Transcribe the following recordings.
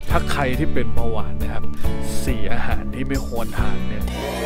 ถ้าใครที่เป็นเบาหวานนะครับ4 อาหารที่ไม่ควรทานเนี่ย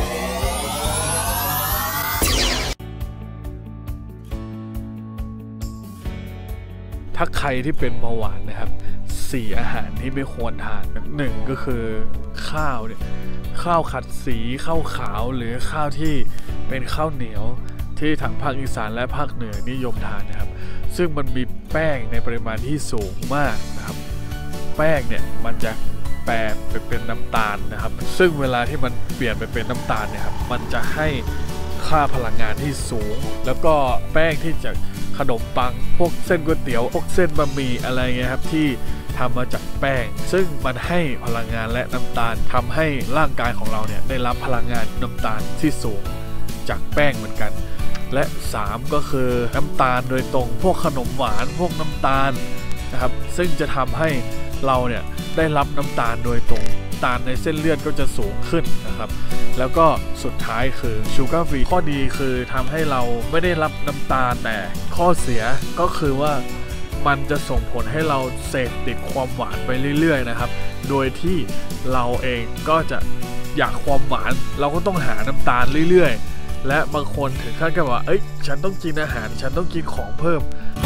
ถ้าใครที่เป็นเบาหวานนะครับ4 อาหารที่ไม่ควรทาน1ก็คือข้าวเนี่ยข้าวขัดสีข้าวขาวหรือข้าวที่เป็นข้าวเหนียวที่ทางภาคอีสานและภาคเหนือนิยมทานนะครับซึ่งมันมีแป้งในปริมาณที่สูงมากนะครับแป้งเนี่ยมันจะแปรไปเป็นน้ำตาลนะครับซึ่งเวลาที่มันเปลี่ยนไปเป็นน้ำตาลเนี่ยครับมันจะให้ค่าพลังงานที่สูงแล้วก็แป้งที่จะขนมปังพวกเส้นก๋วยเตี๋ยวพวกเส้นบะหมี่อะไรเงี้ยครับที่ทำมาจากแป้งซึ่งมันให้พลังงานและน้ำตาลทำให้ร่างกายของเราเนี่ยได้รับพลังงานน้ำตาลที่สูงจากแป้งเหมือนกันและ3ก็คือน้ำตาลโดยตรงพวกขนมหวานพวกน้ำตาลนะครับซึ่งจะทำให้เราเนี่ยได้รับน้ำตาลโดยตรงน้ำตาลในเส้นเลือดก็จะสูงขึ้นนะครับแล้วก็สุดท้ายคือชูการ์ฟรีข้อดีคือทำให้เราไม่ได้รับน้ำตาลแต่ข้อเสียก็คือว่ามันจะส่งผลให้เราเสพติดความหวานไปเรื่อยๆนะครับโดยที่เราเองก็จะอยากความหวานเราก็ต้องหาน้ำตาลเรื่อยๆและบางคนถึงขั้นกับว่าฉันต้องกินอาหารฉันต้องกินของเพิ่ม